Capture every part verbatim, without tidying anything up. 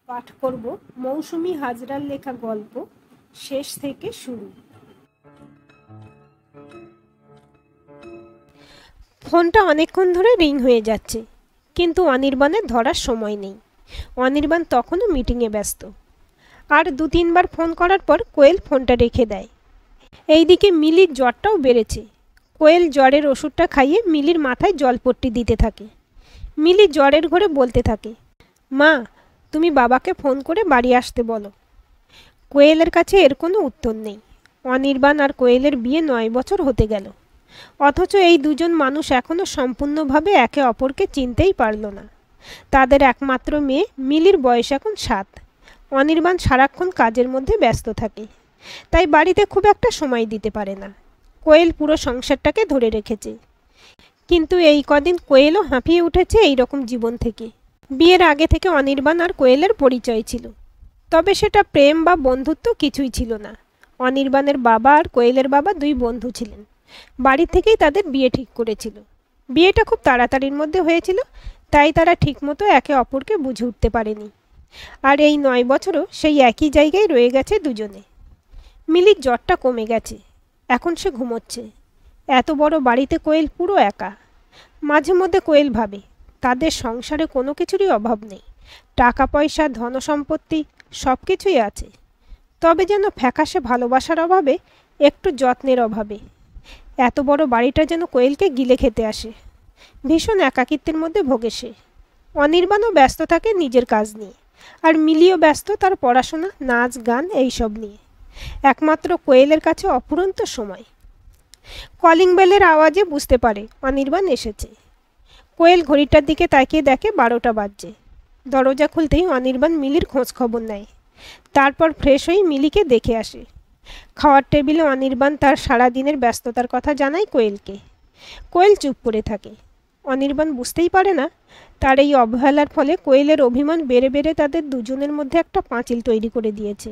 পাঠ করব মৌসুমী হাজরার লেখা গল্প শেষ থেকে শুরু। ফোনটা অনেকক্ষণ ধরে রিং হয়ে যাচ্ছে, কিন্তু অনির্বাণের ধরার সময় নেই। অনির্বাণ তখনও মিটিংয়ে ব্যস্ত। আর দু তিনবার ফোন করার পর কোয়েল ফোনটা রেখে দেয়। এইদিকে মিলির জ্বরটাও বেড়েছে। কোয়েল জ্বরের ওষুধটা খাইয়ে মিলির মাথায় জলপট্টি দিতে থাকে। মিলি জ্বরের ঘরে বলতে থাকে, মা, তুমি বাবাকে ফোন করে বাড়ি আসতে বলো। কোয়েলের কাছে এর কোনো উত্তর নেই। অনির্বাণ আর কোয়েলের বিয়ে নয় বছর হতে গেল, অথচ এই দুজন মানুষ এখনও সম্পূর্ণভাবে একে অপরকে চিনতেই পারল না। তাদের একমাত্র মেয়ে মিলির বয়স এখন সাত। অনির্বাণ সারাক্ষণ কাজের মধ্যে ব্যস্ত থাকে, তাই বাড়িতে খুব একটা সময় দিতে পারে না। কোয়েল পুরো সংসারটাকে ধরে রেখেছে, কিন্তু এই কদিন কোয়েলও হাঁপিয়ে উঠেছে এই রকম জীবন থেকে। বিয়ের আগে থেকে অনির্বাণ আর কোয়েলের পরিচয় ছিল, তবে সেটা প্রেম বা বন্ধুত্ব কিছুই ছিল না। অনির্বাণের বাবা আর কোয়েলের বাবা দুই বন্ধু ছিলেন। বাড়ি থেকেই তাদের বিয়ে ঠিক করেছিল। বিয়েটা খুব তাড়াতাড়ির মধ্যে হয়েছিল, তাই তারা ঠিকমতো একে অপরকে বুঝে উঠতে পারেনি। আর এই নয় বছরও সেই একই জায়গায় রয়ে গেছে দুজনে। মিলির জ্বরটা কমে গেছে, এখন সে ঘুমোচ্ছে। এত বড় বাড়িতে কোয়েল পুরো একা। মাঝে মধ্যে কোয়েল ভাবে, তাদের সংসারে কোনো কিছুরই অভাব নেই। টাকা পয়সা, ধনসম্পত্তি সব কিছুই আছে, তবে যেন ফ্যাকাশে ভালোবাসার অভাবে, একটু যত্নের অভাবে। এত বড় বাড়িটা যেন কোয়েলকে গিলে খেতে আসে। ভীষণ একাকিত্বের মধ্যে ভোগে সে। অনির্বাণও ব্যস্ত থাকে নিজের কাজ নিয়ে, আর মিলিও ব্যস্ত তার পড়াশোনা, নাচ, গান এইসব নিয়ে। একমাত্র কোয়েলের কাছে অফুরন্ত সময়। কলিং বেলের আওয়াজে বুঝতে পারে অনির্বাণ এসেছে। কোয়েল ঘড়িটার দিকে তাকিয়ে দেখে বারোটা বাজছে। দরজা খুলতেই অনির্বাণ মিলির খোঁজ খবর নেয়, তারপর ফ্রেশ হয়ে মিলিকে দেখে আসে। খাওয়ার টেবিলে অনির্বাণ তার সারাদিনের ব্যস্ততার কথা জানায় কোয়েলকে। কোয়েল চুপ করে থাকে। অনির্বাণ বুঝতেই পারে না, তার এই অবহেলার ফলে কোয়েলের অভিমান বেড়ে বেড়ে তাদের দুজনের মধ্যে একটা পাঁচিল তৈরি করে দিয়েছে।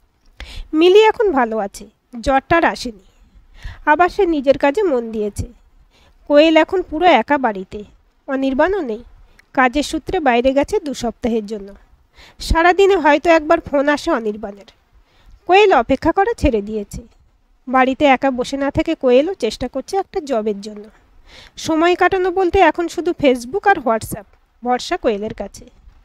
মিলি এখন ভালো আছে, জ্বরটার আসেনি। আবার সে নিজের কাজে মন দিয়েছে। কোয়েল এখন পুরো একা বাড়িতে। অনির্বাণও নেই, কাজের সূত্রে বাইরে গেছে দু সপ্তাহের জন্য। সারাদিনে হয়তো একবার ফোন আসে অনির্বাণের। কোয়েল অপেক্ষা করা ছেড়ে দিয়েছে। বাড়িতে একা বসে না থেকে কোয়েলও চেষ্টা করছে একটা জবের জন্য। সময় কাটানো বলতে এখন শুধু ফেসবুক আর হোয়াটসঅ্যাপ ভরসা কোয়েলের কাছে।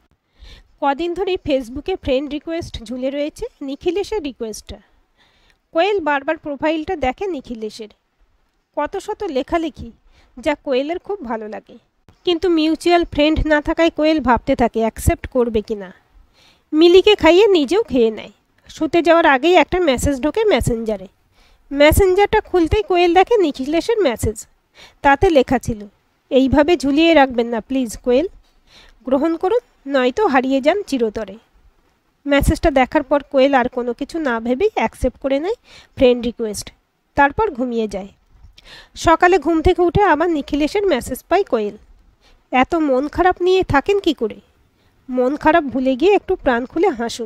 কদিন ধরেই ফেসবুকে ফ্রেন্ড রিকোয়েস্ট ঝুলে রয়েছে নিখিলেশের রিকোয়েস্টটা। কোয়েল বারবার প্রোফাইলটা দেখে নিখিলেশের। কত শত লেখালেখি, যা কোয়েলের খুব ভালো লাগে, কিন্তু মিউচুয়াল ফ্রেন্ড না থাকায় কোয়েল ভাবতে থাকে অ্যাকসেপ্ট করবে কি না। মিলিকে খাইয়ে নিজেও খেয়ে নেয়। শুতে যাওয়ার আগেই একটা মেসেজ ঢোকে মেসেঞ্জারে। মেসেঞ্জারটা খুলতেই কোয়েল দেখে নিখিলেশের মেসেজ। তাতে লেখা ছিল, এইভাবে ঝুলিয়ে রাখবেন না প্লিজ কোয়েল, গ্রহণ করুন নয়তো হারিয়ে যান চিরতরে। মেসেজটা দেখার পর কোয়েল আর কোনো কিছু না ভেবেই অ্যাকসেপ্ট করে নেয় ফ্রেন্ড রিকোয়েস্ট, তারপর ঘুমিয়ে যায়। সকালে ঘুম থেকে উঠে আবার নিখিলেশের মেসেজ পায় কোয়েল। এত মন খারাপ নিয়ে থাকেন কি করে? মন খারাপ ভুলে গিয়ে একটু প্রাণ খুলে হাসুন।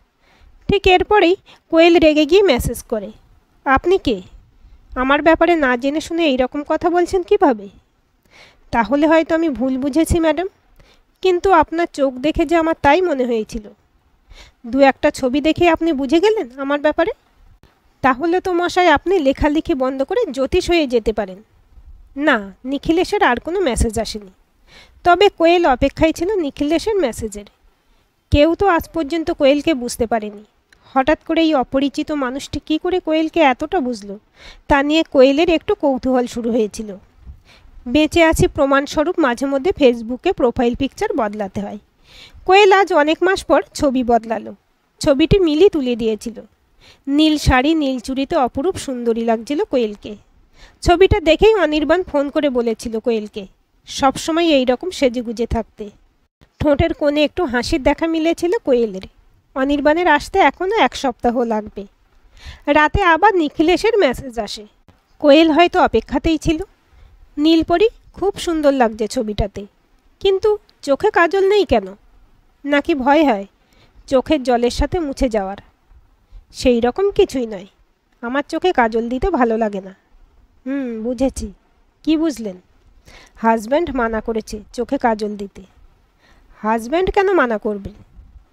ঠিক এরপরেই কোয়েল রেগে গিয়ে মেসেজ করে, আপনি কে? আমার ব্যাপারে না জেনে শুনে এইরকম কথা বলছেন কিভাবে? তাহলে হয়তো আমি ভুল বুঝেছি ম্যাডাম, কিন্তু আপনার চোখ দেখে যে আমার তাই মনে হয়েছিল। দু একটা ছবি দেখে আপনি বুঝে গেলেন আমার ব্যাপারে? তাহলে তো মশাই আপনি লেখালেখি বন্ধ করে জ্যোতিষ হয়ে যেতে পারেন। না, নিখিলেশের আর কোনো মেসেজ আসেনি, তবে কোয়েল অপেক্ষায় ছিল নিখিলেশের মেসেজের। কেউ তো আজ পর্যন্ত কোয়েলকে বুঝতে পারেনি। হঠাৎ করে এই অপরিচিত মানুষটি কী করে কোয়েলকে এতটা বুঝলো, তা নিয়ে কোয়েলের একটু কৌতূহল শুরু হয়েছিল। বেঁচে আছি প্রমাণস্বরূপ মাঝে মধ্যে ফেসবুকে প্রোফাইল পিকচার বদলাতে হয়। কোয়েল আজ অনেক মাস পর ছবি বদলালো। ছবিটি মিলি তুলে দিয়েছিল। নীল শাড়ি, নীল চুড়িতে অপরূপ সুন্দরী লাগছিল কোয়েলকে। ছবিটা দেখেই অনির্বাণ ফোন করে বলেছিল কোয়েলকে সবসময় এইরকম সেজেগুজে থাকতে। ঠোঁটের কোণে একটু হাসির দেখা মিলেছিল কোয়েলের। অনির্বাণের আসতে এখনও এক সপ্তাহ লাগবে। রাতে আবার নিখিলেশের মেসেজ আসে। কোয়েল হয়তো অপেক্ষাতেই ছিল। নীলপরি, খুব সুন্দর লাগছে ছবিটাতে, কিন্তু চোখে কাজল নেই কেন? নাকি ভয় হয় চোখের জলের সাথে মুছে যাওয়ার? সেই রকম কিছুই নয়, আমার চোখে কাজল দিতে ভালো লাগে না। হুম, বুঝেছি। কি বুঝলেন? হাজব্যান্ড মানা করেছে চোখে কাজল দিতে। হাজব্যান্ড কেন মানা করবে?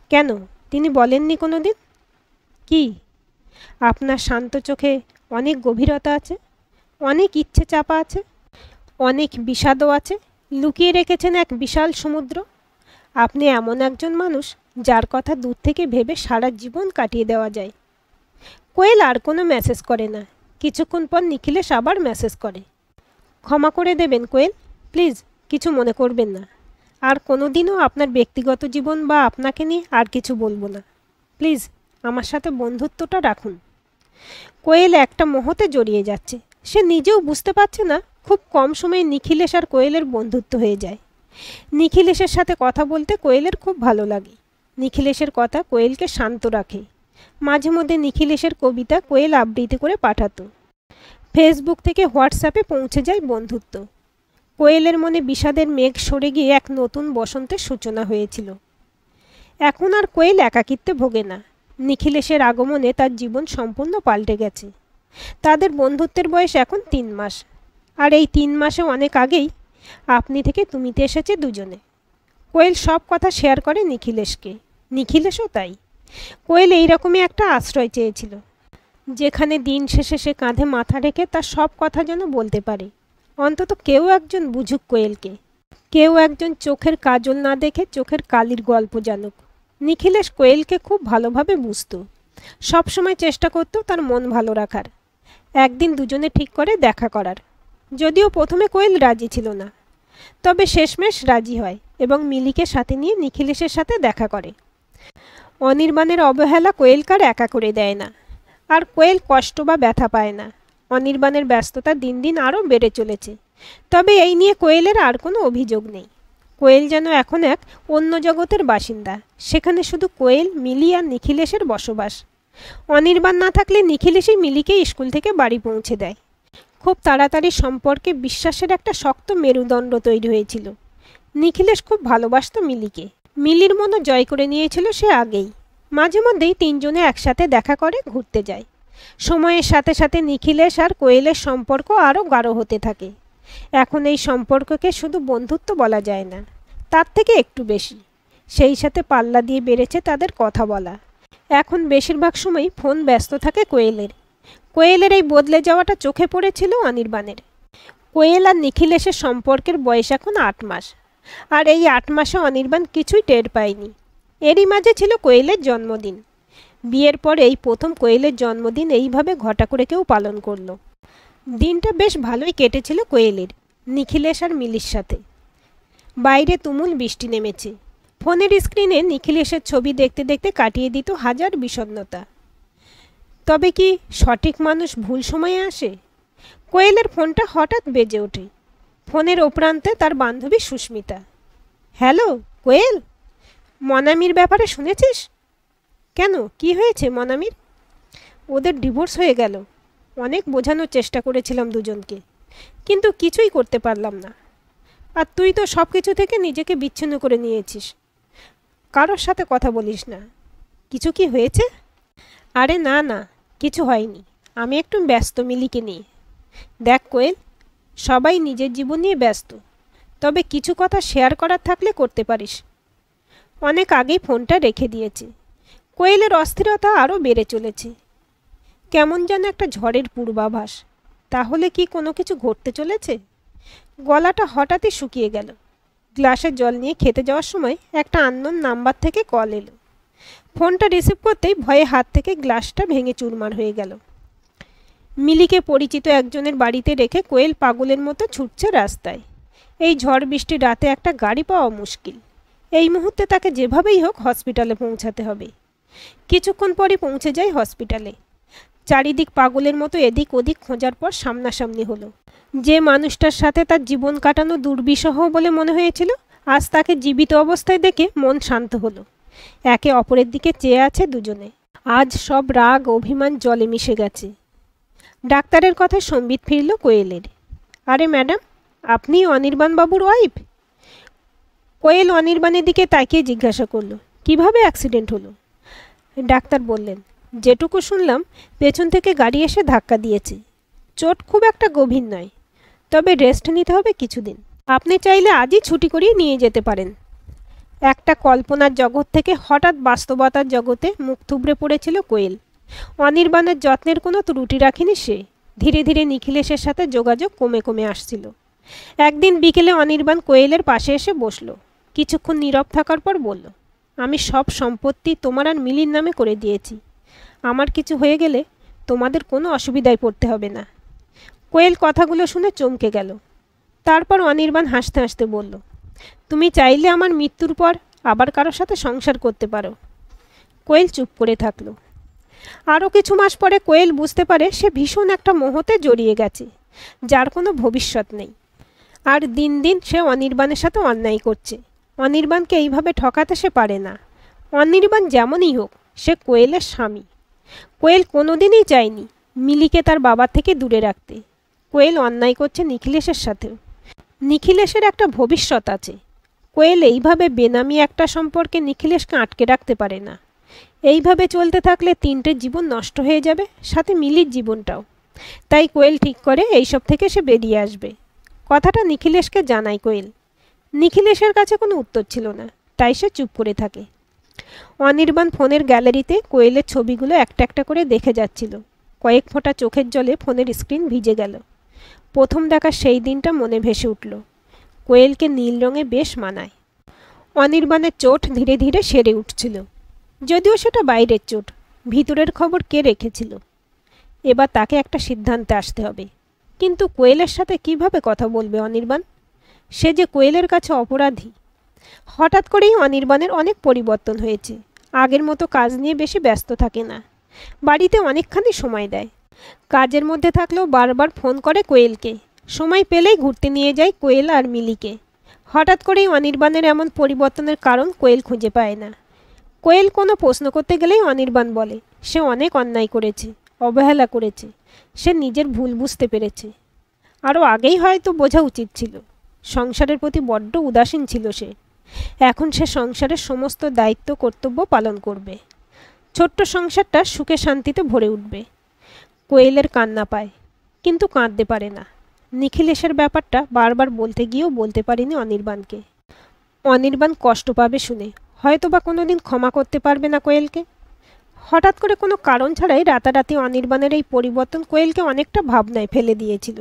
কেন, তিনি বলেননি কোনো দিন? কি? আপনার শান্ত চোখে অনেক গভীরতা আছে, অনেক ইচ্ছে চাপা আছে, অনেক বিষাদও আছে, লুকিয়ে রেখেছেন এক বিশাল সমুদ্র। আপনি এমন একজন মানুষ যার কথা দূর থেকে ভেবে সারা জীবন কাটিয়ে দেওয়া যায়। কোয়েল আর কোনো মেসেজ করে না। কিছুক্ষণ পর নিখিলেশ আবার মেসেজ করে। ক্ষমা করে দেবেন কোয়েল, প্লিজ কিছু মনে করবেন না। আর কোনো দিনও আপনার ব্যক্তিগত জীবন বা আপনাকে নিয়ে আর কিছু বলবো না। প্লিজ আমার সাথে বন্ধুত্বটা রাখুন। কোয়েল একটা মোহতে জড়িয়ে যাচ্ছে। সে নিজেও বুঝতে পারছে না খুব কম সময়ে নিখিলেশ আর কোয়েলের বন্ধুত্ব হয়ে যায়। নিখিলেশের সাথে কথা বলতে কোয়েলের খুব ভালো লাগে। নিখিলেশের কথা কোয়েলকে শান্ত রাখে। মাঝে মধ্যে নিখিলেশের কবিতা কোয়েল আবৃত্তি করে পাঠাতো। ফেসবুক থেকে হোয়াটসঅ্যাপে পৌঁছে যায় বন্ধুত্ব। কোয়েলের মনে বিষাদের মেঘ সরে গিয়ে এক নতুন বসন্তের সূচনা হয়েছিল। এখন আর কোয়েল একাকিত্বে ভোগে না। নিখিলেশের আগমনে তার জীবন সম্পূর্ণ পাল্টে গেছে। তাদের বন্ধুত্বের বয়স এখন তিন মাস। আর এই তিন মাসে অনেক আগেই আপনি থেকে তুমিতে এসেছে দুজনে। কোয়েল সব কথা শেয়ার করে নিখিলেশকে। নিখিলেশও তাই। কোয়েল এইরকমই একটা আশ্রয় চেয়েছিল, যেখানে দিন শেষে সে কাঁধে মাথা রেখে তার সব কথা যেন বলতে পারে। অন্তত কেউ একজন বুঝুক কোয়েলকে, কেউ একজন চোখের কাজল না দেখে চোখের কালির গল্প জানুক। নিখিলেশ কোয়েলকে খুব ভালোভাবে বুঝত। সবসময় চেষ্টা করত তার মন ভালো রাখার। একদিন দুজনে ঠিক করে দেখা করার। যদিও প্রথমে কোয়েল রাজি ছিল না, তবে শেষমেশ রাজি হয় এবং মিলিকে সাথে নিয়ে নিখিলেশের সাথে দেখা করে। অনির্বাণের অবহেলা কোয়েলকার একা করে দেয় না, আর কোয়েল কষ্ট বা ব্যথা পায় না। অনির্বাণের ব্যস্ততা দিন দিন আরও বেড়ে চলেছে, তবে এই নিয়ে কোয়েলের আর কোনো অভিযোগ নেই। কোয়েল যেন এখন এক অন্য জগতের বাসিন্দা। সেখানে শুধু কোয়েল, মিলি আর নিখিলেশের বসবাস। অনির্বাণ না থাকলে নিখিলেশই মিলিকে স্কুল থেকে বাড়ি পৌঁছে দেয়। খুব তাড়াতাড়ি সম্পর্কে বিশ্বাসের একটা শক্ত মেরুদণ্ড তৈরি হয়েছিল। নিখিলেশ খুব ভালোবাসত মিলিকে। মিলির মনও জয় করে নিয়েছিল সে আগেই। মাঝে মধ্যেই তিনজনে একসাথে দেখা করে ঘুরতে যায়। সময়ের সাথে সাথে নিখিলেশ আর কোয়েলের সম্পর্ক আরও গাঢ় হতে থাকে। এখন এই সম্পর্ককে শুধু বন্ধুত্ব বলা যায় না, তার থেকে একটু বেশি। সেই সাথে পাল্লা দিয়ে বেড়েছে তাদের কথা বলা। এখন বেশিরভাগ সময়ই ফোন ব্যস্ত থাকে কোয়েলের। কোয়েলের এই বদলে যাওয়াটা চোখে পড়েছিল অনির্বাণের। কোয়েল আর নিখিলেশের সম্পর্কের বয়স এখন আট মাস, আর এই আট মাসে অনির্বাণ কিছুই টের পায়নি। এরই মাঝে ছিল কোয়েলের জন্মদিন। বিয়ের পর এই প্রথম কোয়েলের জন্মদিন এইভাবে ঘটা করে কেউ পালন করলো। দিনটা বেশ ভালোই কেটেছিল কোয়েলের, নিখিলেশ আর মিলির সাথে। বাইরে তুমুল বৃষ্টি নেমেছে। ফোনের স্ক্রিনে নিখিলেশের ছবি দেখতে দেখতে কাটিয়ে দিত হাজার বিষণ্ণতা। তবে কি সঠিক মানুষ ভুল সময়ে আসে? কোয়েলের ফোনটা হঠাৎ বেজে ওঠে। ফোনের ওপ্রান্তে তার বান্ধবী সুস্মিতা। হ্যালো কোয়েল, মনামির ব্যাপারে শুনেছিস? কেন, কি হয়েছে মনামির? ওদের ডিভোর্স হয়ে গেল। অনেক বোঝানোর চেষ্টা করেছিলাম দুজনকে, কিন্তু কিছুই করতে পারলাম না। আর তুই তো সব কিছু থেকে নিজেকে বিচ্ছিন্ন করে নিয়েছিস। কারোর সাথে কথা বলিস না। কিছু কি হয়েছে? আরে না না, কিছু হয়নি। আমি একটু ব্যস্ত মিলিকে নিয়ে। দেখ কোয়েল, সবাই নিজের জীবন নিয়ে ব্যস্ত, তবে কিছু কথা শেয়ার করার থাকলে করতে পারিস। অনেক আগেই ফোনটা রেখে দিয়েছে। কোয়েলের অস্থিরতা আরও বেড়ে চলেছে। কেমন যেন একটা ঝড়ের পূর্বাভাস। তাহলে কি কোনো কিছু ঘটতে চলেছে? গলাটা হঠাৎই শুকিয়ে গেল। গ্লাসের জল নিয়ে খেতে যাওয়ার সময় একটা আননোন নাম্বার থেকে কল এলো। ফোনটা রিসিভ করতেই ভয়ে হাত থেকে গ্লাসটা ভেঙে চুরমার হয়ে গেল। মিলিকে পরিচিত একজনের বাড়িতে রেখে কোয়েল পাগলের মতো ছুটছে রাস্তায়। এই ঝড় বৃষ্টির রাতে একটা গাড়ি পাওয়া মুশকিল। এই মুহূর্তে তাকে যেভাবেই হোক হসপিটালে পৌঁছাতে হবে। কিছুক্ষণ পরে পৌঁছে যায় হসপিটালে। চারিদিক পাগলের মতো এদিক ওদিক খোঁজার পর সামনাসামনি হলো। যে মানুষটার সাথে তার জীবন কাটানো দুর্বিষহ বলে মনে হয়েছিল, আজ তাকে জীবিত অবস্থায় দেখে মন শান্ত হলো। একে অপরের দিকে চেয়ে আছে দুজনে। আজ সব রাগ অভিমান জলে মিশে গেছে। ডাক্তারের কথায় সম্বিত ফিরল কোয়েলের। আরে ম্যাডাম, আপনি অনির্বাণবাবুর ওয়াইফ? কোয়েল অনির্বাণের দিকে তাকিয়ে জিজ্ঞাসা করল, কিভাবে অ্যাক্সিডেন্ট হলো? ডাক্তার বললেন, যেটুকু শুনলাম পেছন থেকে গাড়ি এসে ধাক্কা দিয়েছে। চোট খুব একটা গভীর নয়, তবে রেস্ট নিতে হবে কিছুদিন। আপনি চাইলে আজই ছুটি করিয়ে নিয়ে যেতে পারেন। একটা কল্পনার জগৎ থেকে হঠাৎ বাস্তবতার জগতে মুখ থুবড়ে পড়েছিল কোয়েল। অনির্বাণের যত্নের কোনো ত্রুটি রাখেনি সে। ধীরে ধীরে নিখিলেশের সাথে যোগাযোগ কমে কমে আসছিল। একদিন বিকেলে অনির্বাণ কোয়েলের পাশে এসে বসল। কিছুক্ষণ নীরব থাকার পর বলল, আমি সব সম্পত্তি তোমার আর মিলির নামে করে দিয়েছি। আমার কিছু হয়ে গেলে তোমাদের কোনো অসুবিধায় পড়তে হবে না। কোয়েল কথাগুলো শুনে চমকে গেল। তারপর অনির্বাণ হাসতে হাসতে বলল, তুমি চাইলে আমার মৃত্যুর পর আবার কারোর সাথে সংসার করতে পারো। কোয়েল চুপ করে থাকলো। আরও কিছু মাস পরে কোয়েল বুঝতে পারে সে ভীষণ একটা মোহতে জড়িয়ে গেছে, যার কোনো ভবিষ্যৎ নেই। আর দিন দিন সে অনির্বাণের সাথে অন্যায় করছে। অনির্বাণকে এইভাবে ঠকাতে সে পারে না। অনির্বাণ যেমনই হোক, সে কোয়েলের স্বামী। কোয়েল কোনোদিনই চায়নি মিলিকে তার বাবা থেকে দূরে রাখতে। কোয়েল অন্যায় করছে নিখিলেশের সাথেও। নিখিলেশের একটা ভবিষ্যৎ আছে। কোয়েল এইভাবে বেনামি একটা সম্পর্কে নিখিলেশকে আটকে রাখতে পারে না। এইভাবে চলতে থাকলে তিনটে জীবন নষ্ট হয়ে যাবে, সাথে মিলির জীবনটাও। তাই কোয়েল ঠিক করে এইসব থেকে সে বেরিয়ে আসবে। কথাটা নিখিলেশকে জানায় কোয়েল। নিখিলেশের কাছে কোনো উত্তর ছিল না, তাই সে চুপ করে থাকে। অনির্বাণ ফোনের গ্যালারিতে কোয়েলের ছবিগুলো একটা একটা করে দেখে যাচ্ছিল। কয়েক ফোঁটা চোখের জলে ফোনের স্ক্রিন ভিজে গেল। প্রথম দেখা সেই দিনটা মনে ভেসে উঠল। কোয়েলকে নীল রঙে বেশ মানায়। অনির্বাণের চোট ধীরে ধীরে সেরে উঠছিল, যদিও সেটা বাইরের চোট। ভিতরের খবর কে রেখেছিল? এবার তাকে একটা সিদ্ধান্তে আসতে হবে। কিন্তু কোয়েলের সাথে কিভাবে কথা বলবে অনির্বাণ? সে যে কোয়েলের কাছে অপরাধী। হঠাৎ করেই অনির্বাণের অনেক পরিবর্তন হয়েছে। আগের মতো কাজ নিয়ে বেশি ব্যস্ত থাকে না। বাড়িতে অনেকখানি সময় দেয়। কাজের মধ্যে থাকলেও বারবার ফোন করে কোয়েলকে। সময় পেলেই ঘুরতে নিয়ে যায় কোয়েল আর মিলিকে। হঠাৎ করেই অনির্বাণের এমন পরিবর্তনের কারণ কোয়েল খুঁজে পায় না। কোয়েল কোনো প্রশ্ন করতে গেলেই অনির্বাণ বলে সে অনেক অন্যায় করেছে, অবহেলা করেছে। সে নিজের ভুল বুঝতে পেরেছে। আরও আগেই হয়তো বোঝা উচিত ছিল। সংসারের প্রতি বড্ড উদাসীন ছিল সে। এখন সে সংসারের সমস্ত দায়িত্ব কর্তব্য পালন করবে। ছোট্ট সংসারটা সুখে শান্তিতে ভরে উঠবে। কোয়েলের কান্না পায়, কিন্তু কাঁদতে পারে না। নিখিলেশের ব্যাপারটা বারবার বলতে গিয়েও বলতে পারেনি অনির্বাণকে। অনির্বাণ কষ্ট পাবে শুনে হয়তোবা কোনোদিন ক্ষমা করতে পারবে না কোয়েলকে। হঠাৎ করে কোনো কারণ ছাড়াই রাতারাতি অনির্বাণের এই পরিবর্তন কোয়েলকে অনেকটা ভাবনায় ফেলে দিয়েছিল।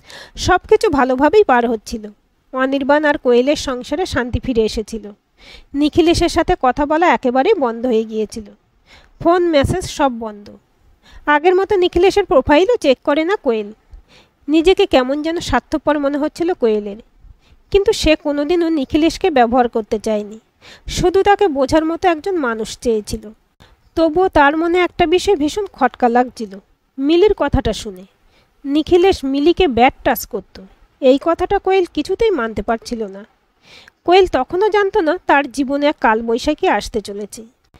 সব কিছু ভালোভাবেই পার হচ্ছিল। অনির্বাণ আর কোয়েলের সংসারে শান্তি ফিরে এসেছিল। নিখিলেশের সাথে কথা বলা একেবারেই বন্ধ হয়ে গিয়েছিল। ফোন মেসেজ সব বন্ধ। আগের মতো নিখিলেশের প্রোফাইলও চেক করে না কোয়েল। নিজেকে কেমন যেন স্বার্থপর মনে হচ্ছিল কোয়েলের। কিন্তু সে কোনোদিনও নিখিলেশকে ব্যবহার করতে চায়নি। শুধু তাকে বোঝার মতো একজন মানুষ চেয়েছিল। তবুও তার মনে একটা বিষয় ভীষণ খটকা লাগছিল, মিলির কথাটা শুনে। নিখিলেশ মিলিকে ব্যাড টাচ করত, এই কথাটা কোয়েল কিছুতেই মানতে পারছিল না। কোয়েল তখনও জানত না তার জীবনে এক কালবৈশাখী আসতে চলেছে।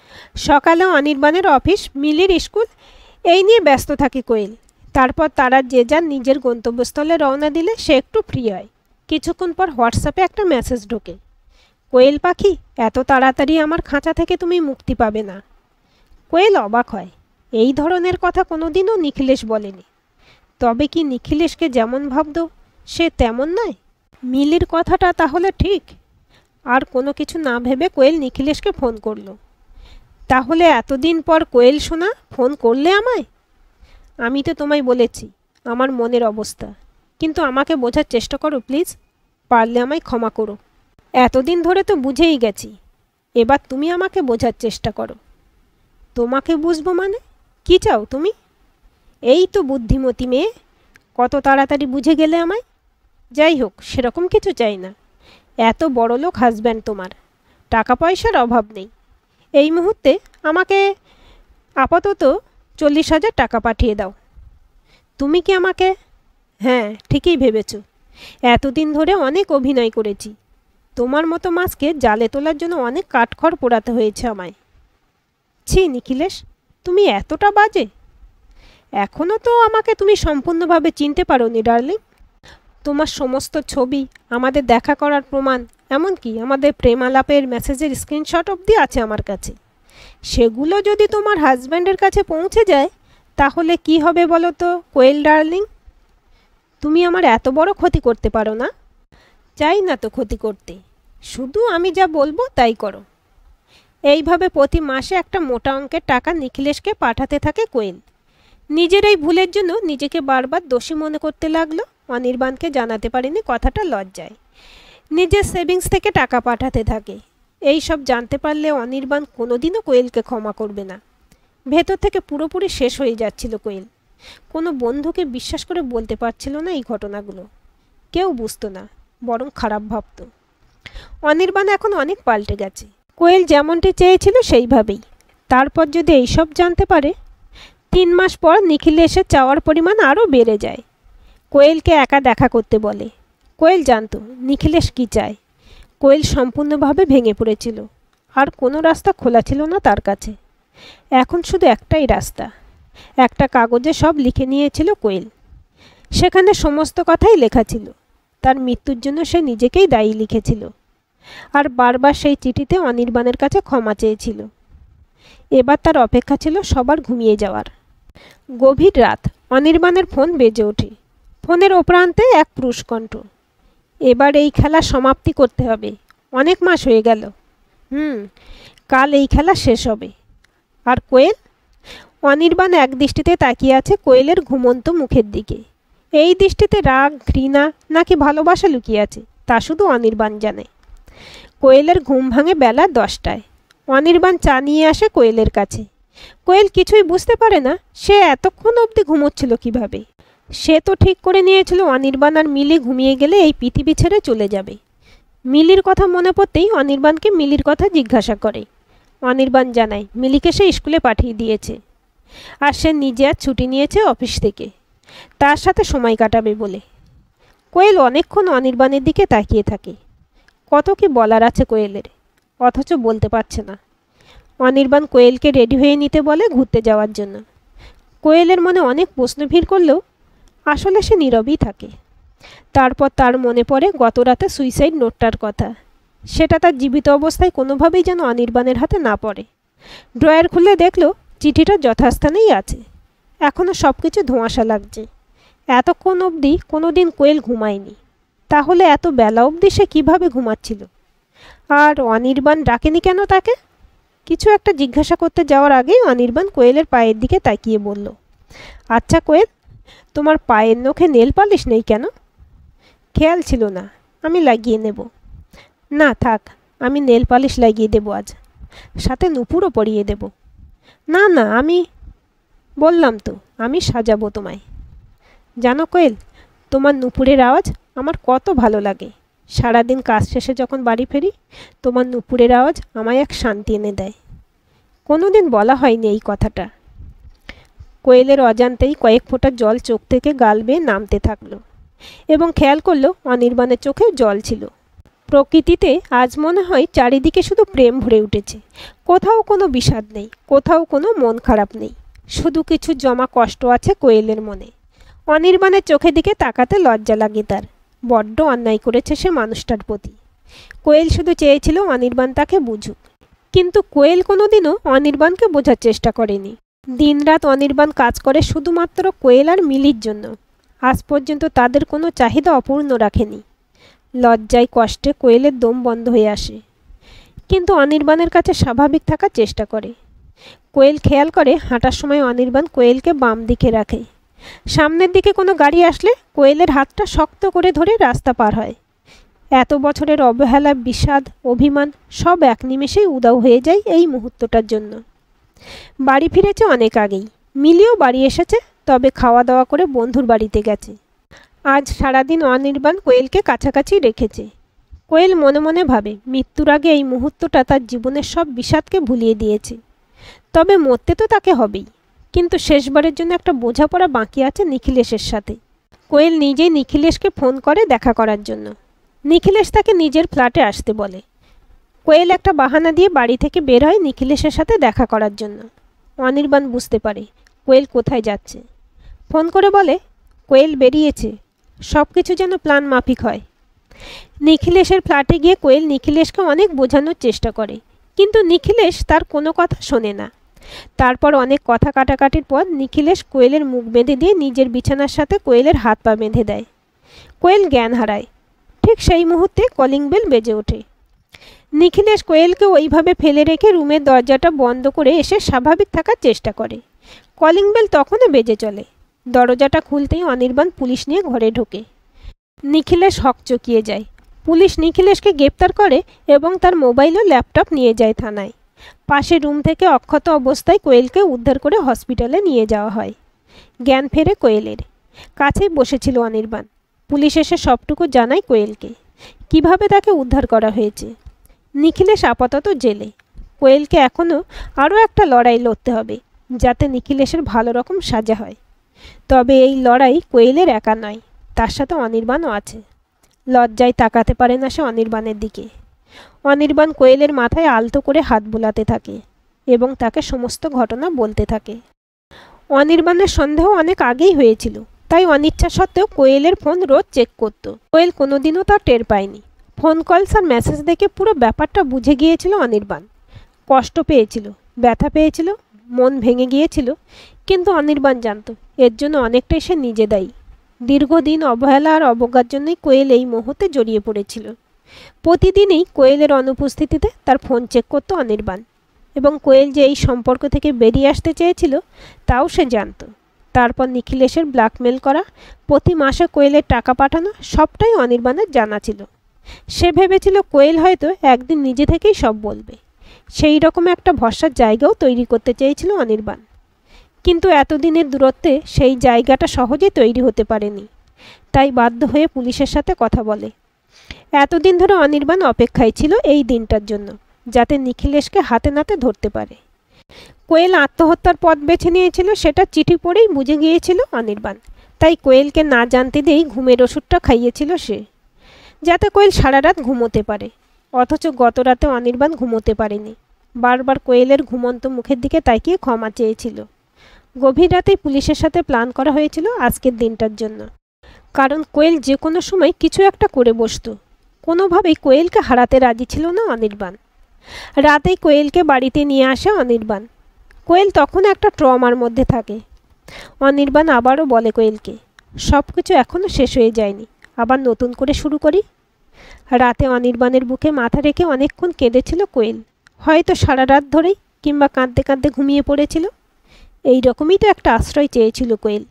সকালে অনির্বাণের অফিস, মিলির স্কুল, এই নিয়ে ব্যস্ত থাকে কোয়েল। তারপর তারা যে যার নিজের গন্তব্যস্থলে রওনা দিলে সে একটু ফ্রি হয়। কিছুক্ষণ পর হোয়াটসঅ্যাপে একটা মেসেজ ঢোকে, কোয়েল পাখি, এত তাড়াতাড়ি আমার খাঁচা থেকে তুমি মুক্তি পাবে না। কোয়েল অবাক হয়। এই ধরনের কথা কোনোদিনও নিখিলেশ বলেনি। তবে কি নিখিলেশকে যেমন ভাবত সে তেমন নয়? মিলির কথাটা তাহলে ঠিক? আর কোনো কিছু না ভেবে কোয়েল নিখিলেশকে ফোন করলো। তাহলে এতদিন পর কোয়েল সোনা ফোন করলে আমায়? আমি তো তোমায় বলেছি আমার মনের অবস্থা, কিন্তু আমাকে বোঝার চেষ্টা করো প্লিজ। পারলে আমায় ক্ষমা করো। এতদিন ধরে তো বুঝেই গেছি, এবার তুমি আমাকে বোঝার চেষ্টা করো। তোমাকে বুঝবো মানে? কি চাও তুমি? এই তো বুদ্ধিমতী মেয়ে, কত তাড়াতাড়ি বুঝে গেলে আমায়। যাই হোক, সেরকম কিছু চাই না। এত বড়লোক হাজব্যান্ড তোমার, টাকা পয়সার অভাব নেই। এই মুহূর্তে আমাকে আপাতত চল্লিশ হাজার টাকা পাঠিয়ে দাও। তুমি কি আমাকে? হ্যাঁ, ঠিকই ভেবেছ। এতদিন ধরে অনেক অভিনয় করেছি। তোমার মতো মাছকে জালে তোলার জন্য অনেক কাঠখড় পোড়াতে হয়েছে আমায়। ছি নিখিলেশ, তুমি এতটা বাজে। এখনও তো আমাকে তুমি সম্পূর্ণভাবে চিনতে পারোনি ডার্লিং। তোমার সমস্ত ছবি, আমাদের দেখা করার প্রমাণ, এমনকি আমাদের প্রেমালাপের মেসেজের স্ক্রিনশট অবধি আছে আমার কাছে। সেগুলো যদি তোমার হাজব্যান্ডের কাছে পৌঁছে যায় তাহলে কি হবে বলো তো কোয়েল ডার্লিং? তুমি আমার এত বড় ক্ষতি করতে পারো না। চাই না তো ক্ষতি করতে, শুধু আমি যা বলবো তাই করো। এইভাবে প্রতি মাসে একটা মোটা অঙ্কের টাকা নিখিলেশকে পাঠাতে থাকে কোয়েল। নিজের এই ভুলের জন্য নিজেকে বারবার দোষী মনে করতে লাগলো। অনির্বাণকে জানাতে পারেনি কথাটা লজ্জায়। নিজের সেভিংস থেকে টাকা পাঠাতে থাকে। এই সব জানতে পারলে অনির্বাণ কোনোদিনও কোয়েলকে ক্ষমা করবে না। ভেতর থেকে পুরোপুরি শেষ হয়ে যাচ্ছিল কোয়েল। কোনো বন্ধুকে বিশ্বাস করে বলতে পারছিল না এই ঘটনাগুলো। কেউ বুঝতো না, বরং খারাপ ভাবত। অনির্বাণ এখন অনেক পাল্টে গেছে। কোয়েল যেমনটি চেয়েছিল সেইভাবেই। তারপর যদি এইসব জানতে পারে, তিন মাস পর নিখিলেশের চাওয়ার পরিমাণ আরও বেড়ে যায়। কোয়েলকে একা দেখা করতে বলে। কোয়েল জানতো নিখিলেশ কী চায়। কোয়েল সম্পূর্ণভাবে ভেঙে পড়েছিল, আর কোনো রাস্তা খোলা ছিল না তার কাছে। এখন শুধু একটাই রাস্তা। একটা কাগজে সব লিখে নিয়েছিল কোয়েল। সেখানে সমস্ত কথাই লেখা ছিল। তার মৃত্যুর জন্য সে নিজেকেই দায়ী লিখেছিল, আর বারবার সেই চিঠিতে অনির্বাণের কাছে ক্ষমা চেয়েছিল। এবার তার অপেক্ষা ছিল সবার ঘুমিয়ে যাওয়ার। গভীর রাত, অনির্বাণের ফোন বেজে ওঠে। ফোনের ওপ্রান্তে এক পুরুষকণ্ঠ। এবার এই খেলা সমাপ্তি করতে হবে। অনেক মাস হয়ে গেল। হুম কাল এই খেলা শেষ হবে। আর কোয়েল? অনির্বাণ এক দৃষ্টিতে তাকিয়ে আছে কোয়েলের ঘুমন্ত মুখের দিকে। এই দৃষ্টিতে রাগ, ঘৃণা নাকি ভালোবাসা লুকিয়ে আছে তা শুধু অনির্বাণ জানে। কোয়েলের ঘুম ভাঙে বেলা দশটায়। অনির্বাণ চা নিয়ে আসে কোয়েলের কাছে। কোয়েল কিছুই বুঝতে পারে না সে এতক্ষণ অবধি ঘুমোচ্ছিল কিভাবে। সে তো ঠিক করে নিয়েছিল অনির্বাণ আর মিলি ঘুমিয়ে গেলে এই পৃথিবী ছেড়ে চলে যাবে। মিলির কথা মনে পড়তেই অনির্বাণকে মিলির কথা জিজ্ঞাসা করে। অনির্বাণ জানায় মিলিকে সে স্কুলে পাঠিয়ে দিয়েছে, আর সে নিজে আর ছুটি নিয়েছে অফিস থেকে, তার সাথে সময় কাটাবে বলে। কোয়েল অনেকক্ষণ অনির্বাণের দিকে তাকিয়ে থাকে। কত কি বলার আছে কোয়েলের, অথচ বলতে পারছে না। অনির্বাণ কোয়েলকে রেডি হয়ে নিতে বলে ঘুরতে যাওয়ার জন্য। কোয়েলের মনে অনেক প্রশ্ন ভিড় করলেও আসলে সে নীরবই থাকে। তারপর তার মনে পড়ে গত রাতে সুইসাইড নোটটার কথা। সেটা তার জীবিত অবস্থায় কোনোভাবেই যেন অনির্বাণের হাতে না পড়ে। ড্রয়ার খুলে দেখলো চিঠিটা যথাস্থানেই আছে। এখনও সব কিছু ধোঁয়াশা লাগছে। এতক্ষণ অবধি কোনো দিন কোয়েল ঘুমায়নি। তাহলে এত বেলা অবধি সে কীভাবে ঘুমাচ্ছিল? আর অনির্বাণ ডাকেনি কেন তাকে? কিছু একটা জিজ্ঞাসা করতে যাওয়ার আগেই অনির্বাণ কোয়েলের পায়ের দিকে তাকিয়ে বলল, আচ্ছা কোয়েল, তোমার পায়ের নখে নেল পালিশ নেই কেন? খেয়াল ছিল না, আমি লাগিয়ে নেব। না থাক, আমি নেল পালিশ লাগিয়ে দেবো আজ, সাথে নুপুরও পরিয়ে দেব। না না আমি বললাম তো, আমি সাজাবো তোমায়। জানো কোয়েল, তোমার নুপুরের আওয়াজ আমার কত ভালো লাগে। সারাদিন কাজ শেষে যখন বাড়ি ফিরি, তোমার নুপুরের আওয়াজ আমায় এক শান্তি এনে দেয়। কোনো দিন বলা হয়নি এই কথাটা। কোয়েলের অজান্তেই কয়েক ফোঁটা জল চোখ থেকে গাল বেয়ে নামতে থাকলো, এবং খেয়াল করলো অনির্বাণের চোখেও জল ছিল। প্রকৃতিতে আজ মনে হয় চারিদিকে শুধু প্রেম ভরে উঠেছে। কোথাও কোনো বিষাদ নেই, কোথাও কোনো মন খারাপ নেই। শুধু কিছু জমা কষ্ট আছে কোয়েলের মনে। অনির্বাণের চোখের দিকে তাকাতে লজ্জা লাগে তার। বড্ড অন্যায় করেছে সে মানুষটার প্রতি। কোয়েল শুধু চেয়েছিল অনির্বাণ তাকে বুঝুক, কিন্তু কোয়েল কোনোদিনও অনির্বাণকে বোঝার চেষ্টা করেনি। দিনরাত অনির্বাণ কাজ করে শুধুমাত্র কোয়েল আর মিলির জন্য। আজ পর্যন্ত তাদের কোনো চাহিদা অপূর্ণ রাখেনি। লজ্জায় কষ্টে কোয়েলের দম বন্ধ হয়ে আসে, কিন্তু অনির্বাণের কাছে স্বাভাবিক থাকার চেষ্টা করে। কোয়েল খেয়াল করে হাঁটার সময় অনির্বাণ কোয়েলকে বাম দিকে রাখে। সামনের দিকে কোনো গাড়ি আসলে কোয়েলের হাতটা শক্ত করে ধরে রাস্তা পার হয়। এত বছরের অবহেলা, বিষাদ, অভিমান সব এক নিমেষেই উধাও হয়ে যায় এই মুহূর্তটার জন্য। বাড়ি ফিরেছে অনেক আগেই। মিলিও বাড়ি এসেছে, তবে খাওয়া দাওয়া করে বন্ধুর বাড়িতে গেছে। আজ সারাদিন অনির্বাণ কোয়েলকে কাছাকাছি রেখেছে। কোয়েল মনে মনে ভাবে মৃত্যুর আগে এই মুহূর্তটা তার জীবনের সব বিষাদকে ভুলিয়ে দিয়েছে। তবে মরতে তো তাকে হবেই, কিন্তু শেষবারের জন্য একটা বোঝাপড়া বাকি আছে নিখিলেশের সাথে। কোয়েল নিজেই নিখিলেশকে ফোন করে দেখা করার জন্য। নিখিলেশ তাকে নিজের ফ্ল্যাটে আসতে বলে। কোয়েল একটা বাহানা দিয়ে বাড়ি থেকে বের হয় নিখিলেশের সাথে দেখা করার জন্য। অনির্বাণ বুঝতে পারে কোয়েল কোথায় যাচ্ছে। ফোন করে বলে কোয়েল বেরিয়েছে, সব কিছু যেন প্ল্যান মাফিক হয়। নিখিলেশের ফ্ল্যাটে গিয়ে কোয়েল নিখিলেশকে অনেক বোঝানোর চেষ্টা করে, কিন্তু নিখিলেশ তার কোনো কথা শোনে না। তারপর অনেক কথা কাটাকাটির পর নিখিলেশ কোয়েলের মুখ বেঁধে দিয়ে নিজের বিছানার সাথে কোয়েলের হাত পা বেঁধে দেয়। কোয়েল জ্ঞান হারায়। ঠিক সেই মুহূর্তে কলিং বেল বেজে ওঠে। নিখিলেশ কোয়েলকে ওইভাবে ফেলে রেখে রুমের দরজাটা বন্ধ করে এসে স্বাভাবিক থাকার চেষ্টা করে। কলিং বেল তখনও বেজে চলে। দরজাটা খুলতেই অনির্বাণ পুলিশ নিয়ে ঘরে ঢোকে। নিখিলেশ হকচকিয়ে যায়। পুলিশ নিখিলেশকে গ্রেপ্তার করে এবং তার মোবাইল ও ল্যাপটপ নিয়ে যায় থানায়। পাশের রুম থেকে অক্ষত অবস্থায় কোয়েলকে উদ্ধার করে হসপিটালে নিয়ে যাওয়া হয়। জ্ঞান ফেরে কোয়েলের। কাছেই বসেছিল অনির্বাণ। পুলিশ এসে সবটুকু জানায় কোয়েলকে, কিভাবে তাকে উদ্ধার করা হয়েছে। নিখিলেশ আপাতত জেলে। কোয়েলকে এখনও আরও একটা লড়াই লড়তে হবে, যাতে নিখিলেশের ভালো রকম সাজা হয়। তবে এই লড়াই কোয়েলের একা নয়, তার সাথে অনির্বাণও আছে। লজ্জায় তাকাতে পারে না সে অনির্বাণের দিকে। অনির্বাণ কোয়েলের মাথায় আলতো করে হাত বোলাতে থাকে এবং তাকে সমস্ত ঘটনা বলতে থাকে। অনির্বাণের সন্দেহ অনেক আগেই হয়েছিল, তাই অনিচ্ছা সত্ত্বেও কোয়েলের ফোন রোজ চেক করত। কোয়েল কোনোদিনও তা টের পায়নি। ফোন কলস আর মেসেজ দেখে পুরো ব্যাপারটা বুঝে গিয়েছিল অনির্বাণ। কষ্ট পেয়েছিল, ব্যথা পেয়েছিল, মন ভেঙে গিয়েছিল, কিন্তু অনির্বাণ জানত এর জন্য অনেকটাই সে নিজে দায়ী। দীর্ঘদিন অবহেলা আর অবজ্ঞার জন্যই কোয়েল এই মুহূর্তে জড়িয়ে পড়েছিল। প্রতিদিনই কোয়েলের অনুপস্থিতিতে তার ফোন চেক করত অনির্বাণ, এবং কোয়েল যে এই সম্পর্ক থেকে বেরিয়ে আসতে চেয়েছিল তাও সে জানত। তারপর নিখিলেশের ব্ল্যাকমেল করা, প্রতি মাসে কোয়েলের টাকা পাঠানো, সবটাই অনির্বাণের জানা ছিল। সে ভেবেছিল কোয়েল হয়তো একদিন নিজে থেকেই সব বলবে। সেই রকম একটা ভরসার জায়গাও তৈরি করতে চেয়েছিল অনির্বাণ। কিন্তু এতদিনের দূরত্বে সেই জায়গাটা সহজে তৈরি হতে পারেনি। তাই বাধ্য হয়ে পুলিশের সাথে কথা বলে। এতদিন ধরে অনির্বাণ অপেক্ষায় ছিল এই দিনটার জন্য, যাতে নিখিলেশকে হাতে নাতে ধরতে পারে। কোয়েল আত্মহত্যার পথ বেছে নিয়েছিল সেটা চিঠি পড়েই বুঝে গিয়েছিল অনির্বাণ। তাই কোয়েলকে না জানতে দিয়েই ঘুমের ওষুধটা খাইয়েছিল সে, যাতে কোয়েল সারা রাত ঘুমোতে পারে। অথচ গত রাতে অনির্বাণ ঘুমোতে পারেনি। বারবার কোয়েলের ঘুমন্ত মুখের দিকে তাকিয়ে ক্ষমা চেয়েছিল। গভীর রাতেই পুলিশের সাথে প্ল্যান করা হয়েছিল আজকের দিনটার জন্য, কারণ কোয়েল যে কোনো সময় কিছু একটা করে বসত। কোনোভাবেই কোয়েলকে হারাতে রাজি ছিল না অনির্বাণ। রাতেই কোয়েলকে বাড়িতে নিয়ে আসে অনির্বাণ। কোয়েল তখন একটা ট্রমার মধ্যে থাকে। অনির্বাণ আবারও বলে কোয়েলকে, সব কিছু এখনও শেষ হয়ে যায়নি, আবার নতুন করে শুরু করি। রাতে অনির্বাণের বুকে মাথা রেখে অনেকক্ষণ কেঁদেছিল কোয়েল, হয়তো সারা রাত ধরেই, কিংবা কাঁদতে কাঁদতে ঘুমিয়ে পড়েছিল। এই রকমই তো একটা আশ্রয় চেয়েছিল কোয়েল।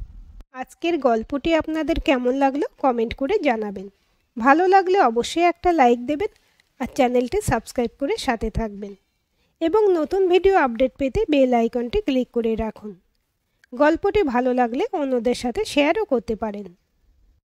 আজকের গল্পটি আপনাদের কেমন লাগলো কমেন্ট করে জানাবেন। ভালো লাগলে অবশ্যই একটা লাইক দেবেন আর চ্যানেলটি সাবস্ক্রাইব করে সাথে থাকবেন, এবং নতুন ভিডিও আপডেট পেতে বেল আইকনটি ক্লিক করে রাখুন। গল্পটি ভালো লাগলে অন্যদের সাথে শেয়ারও করতে পারেন।